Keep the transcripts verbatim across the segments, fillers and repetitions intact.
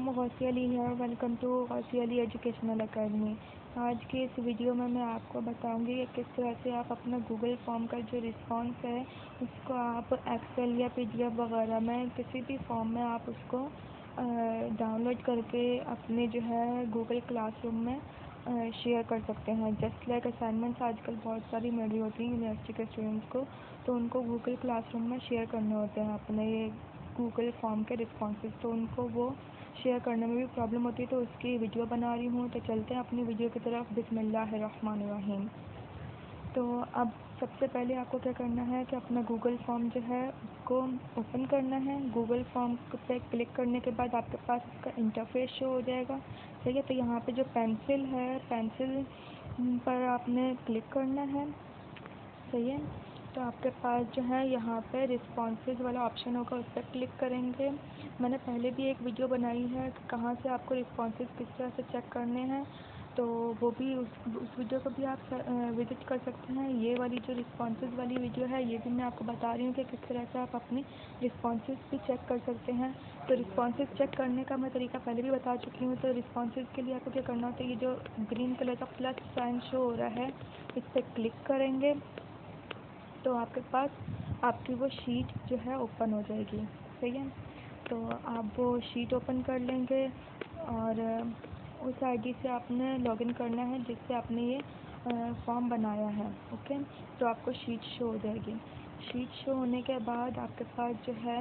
गौसी अली है। Welcome to Gausi Ali educational academy. आज के इस वीडियो में मैं आपको बताऊंगी कि किस तरह से आप अपना गूगल फॉर्म का जो रिस्पॉन्स है उसको आप एक्सेल या पीडीएफ वगैरह में किसी भी फॉर्म में आप उसको डाउनलोड करके अपने जो है गूगल क्लासरूम में शेयर कर सकते हैं। जस्ट लाइक असाइनमेंट्स आजकल बहुत सारी मिल रही होती हैं यूनिवर्सिटी के स्टूडेंट्स को, तो उनको गूगल क्लासरूम में शेयर करने होते हैं अपने ये गूगल फॉर्म के रिस्पॉन्सेज। तो उनको वो शेयर करने में भी प्रॉब्लम होती है, तो उसकी वीडियो बना रही हूँ। तो चलते हैं अपनी वीडियो की तरफ। बिस्मिल्लाहिर्रहमानिर्रहीम। तो अब सबसे पहले आपको क्या करना है कि अपना गूगल फॉर्म जो है उसको ओपन करना है। गूगल फॉर्म पे क्लिक करने के बाद आपके पास इसका इंटरफेस शो हो जाएगा, ठीक है। तो यहाँ पे जो पेंसिल है, पेंसिल पर आपने क्लिक करना है, सही है। तो आपके पास जो है यहाँ पे रिस्पॉन्सेज वाला ऑप्शन होगा, उस पर क्लिक करेंगे। मैंने पहले भी एक वीडियो बनाई है कि कहाँ से आपको रिस्पॉन्सेज किस तरह से चेक करने हैं, तो वो भी उस उस वीडियो को भी आप विज़िट कर सकते हैं। ये वाली जो रिस्पॉन्सेज वाली वीडियो है ये भी मैं आपको बता रही हूँ कि किस तरह से आप अपनी रिस्पॉन्सेज भी चेक कर सकते हैं। तो रिस्पॉन्सेज चेक करने का मैं तरीका पहले भी बता चुकी हूँ। तो रिस्पॉन्सेज के लिए आपको क्या करना होता है, ये जो ग्रीन कलर का प्लस साइन शो हो रहा है इस पर क्लिक करेंगे तो आपके पास आपकी वो शीट जो है ओपन हो जाएगी, सही है। तो आप वो शीट ओपन कर लेंगे और उस आईडी से आपने लॉगिन करना है जिससे आपने ये फॉर्म बनाया है, ओके। तो आपको शीट शो हो जाएगी। शीट शो होने के बाद आपके पास जो है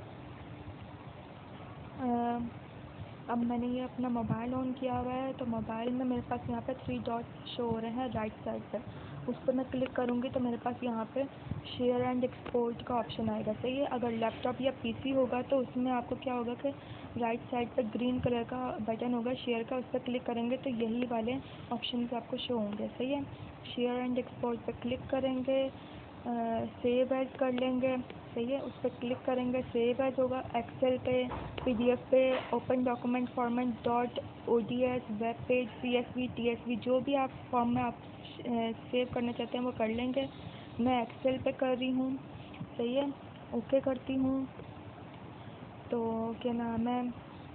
आ, अब मैंने ये अपना मोबाइल ऑन किया हुआ है, तो मोबाइल में मेरे पास यहाँ पे थ्री डॉट्स शो हो रहे हैं राइट साइड पर। उस पर मैं क्लिक करूँगी तो मेरे पास यहाँ पे शेयर एंड एक्सपोर्ट का ऑप्शन आएगा, सही है। अगर लैपटॉप या पीसी होगा तो उसमें आपको क्या होगा कि राइट साइड पर ग्रीन कलर का बटन होगा शेयर का, उस पर क्लिक करेंगे तो यही वाले ऑप्शन आपको शो होंगे, सही है। शेयर एंड एक्सपोर्ट पर क्लिक करेंगे, सेव एज कर लेंगे, सही है। उस पर क्लिक करेंगे, सेव एज होगा एक्सेल पे, पीडीएफ पे, open document format, dot ODS, web page, CSV, TSV, जो भी आप फॉर्म में आप सेव करना चाहते हैं वो कर लेंगे। मैं एक्सेल पे कर रही हूँ, सही है। ओके करती हूँ तो क्या नाम है,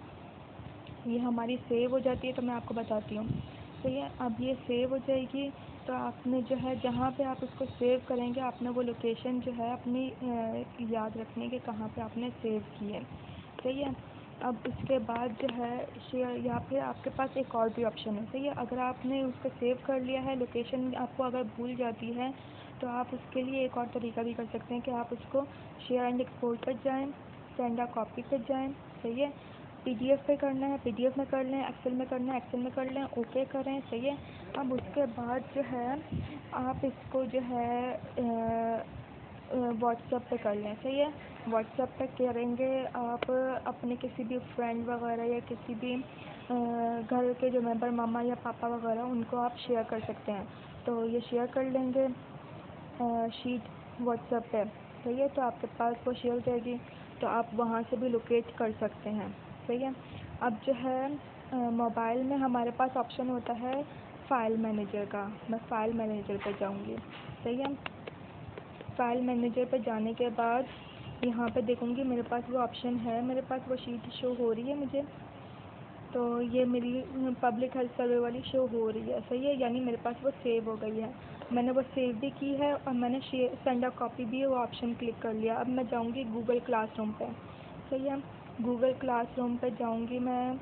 ये हमारी सेव हो जाती है। तो मैं आपको बताती हूँ, सही है। अब ये सेव हो जाएगी तो आपने जो है जहाँ पे आप इसको सेव करेंगे आपने वो लोकेशन जो है अपनी याद रखनी है कि कहाँ पे आपने सेव की है, सही है। अब उसके बाद जो है शेयर, यहाँ पे आपके पास एक और भी ऑप्शन है, सही है। अगर आपने उसको सेव कर लिया है, लोकेशन आपको अगर भूल जाती है तो आप उसके लिए एक और तरीका भी कर सकते हैं कि आप उसको शेयर एंड एक्सपोर्ट पर जाएँ, सेंड आ कॉपी पर जाएँ, सही है। पीडीएफ पे करना है पीडीएफ में कर लें, एक्सेल में करना है एक्सेल में कर लें, ओके करें, सही है। अब उसके बाद जो है आप इसको जो है व्हाट्सएप पे कर लें, सही है। व्हाट्सएप पे करेंगे आप अपने किसी भी फ्रेंड वगैरह या किसी भी घर के जो मेंबर मामा या पापा वगैरह उनको आप शेयर कर सकते हैं। तो ये शेयर कर लेंगे शीट व्हाट्सएप पे, सही है। तो आपके पास वो शेयर हो जाएगी, तो आप वहाँ से भी लोकेट कर सकते हैं, सही है। अब जो है मोबाइल में हमारे पास ऑप्शन होता है फ़ाइल मैनेजर का। मैं फ़ाइल मैनेजर पर जाऊँगी, सही है। फ़ाइल मैनेजर पर जाने के बाद यहाँ पे देखूँगी मेरे पास वो ऑप्शन है, मेरे पास वो शीट शो हो रही है मुझे। तो ये मेरी पब्लिक हेल्थ सर्वे वाली शो हो रही है, सही है। यानी मेरे पास वो सेव हो गई है, मैंने वो सेव भी की है और मैंने शेयर सेंड अ कॉपी भी वो ऑप्शन क्लिक कर लिया। अब मैं जाऊँगी गूगल क्लासरूम पे, सही है। गूगल क्लासरूम पे जाऊँगी मैं,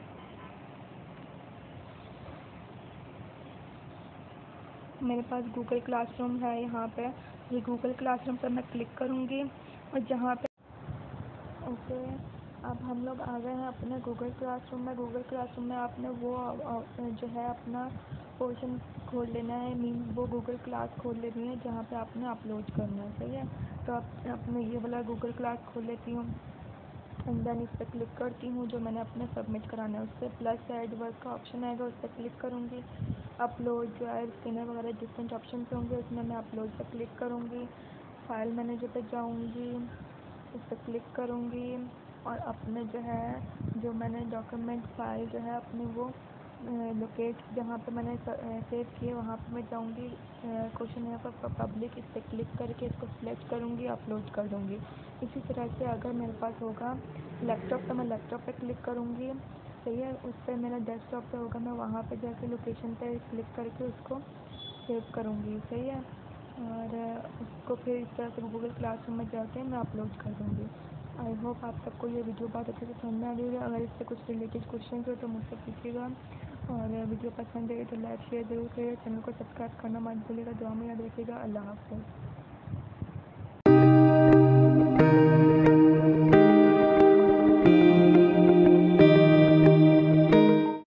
मेरे पास गूगल क्लासरूम है यहाँ पे। ये गूगल क्लासरूम पे मैं क्लिक करूँगी और जहाँ पे ओके, अब हम लोग आ गए हैं अपने गूगल क्लासरूम में। गूगल क्लासरूम में आपने वो जो है अपना पोर्शन खोल लेना है, मीन वो गूगल क्लास खोल लेनी है जहाँ पे आपने अपलोड करना है, सही है। तो अब अपने ये वाला गूगल क्लास खोल लेती हूँ एंड देन इस पर क्लिक करती हूँ। जो मैंने अपने सबमिट कराना है उस पर प्लस ऐड वर्क का ऑप्शन आएगा, उस पर क्लिक करूँगी। अपलोड जो है स्कैनर वगैरह डिफरेंट ऑप्शन होंगे, उसमें मैं अपलोड पर क्लिक करूँगी। फाइल मैनेजर पर जाऊँगी, इस पर क्लिक करूँगी और अपने जो है जो मैंने डॉक्यूमेंट फाइल जो है अपनी वो लोकेट जहाँ पे मैंने सेव किए वहाँ पे मैं जाऊँगी, क्वेश्चन यहाँ पर पब्लिक, इस पर क्लिक करके इसको सिलेक्ट करूँगी, अपलोड कर दूँगी। इसी तरह से अगर मेरे पास होगा लैपटॉप तो मैं लैपटॉप पे क्लिक करूँगी, सही है। उस पर मेरा डेस्कटॉप पे होगा, मैं वहाँ पे जाके लोकेशन पे क्लिक करके उसको सेव करूँगी, सही है। और उसको फिर इस तरह से गूगल क्लासरूम में जाके मैं अपलोड कर दूँगी। आई होप आप सबको ये वीडियो बहुत अच्छे से समझ में आ रही है। अगर इससे कुछ रिलेटेड क्वेश्चन हो तो मुझसे पूछिएगा, और वीडियो पसंद है तो लाइक शेयर जरूर करिएगा, चैनल को सब्सक्राइब करना मत भूलिएगा। दुआ में याद रखिएगा। अल्लाह हाफ़िज़।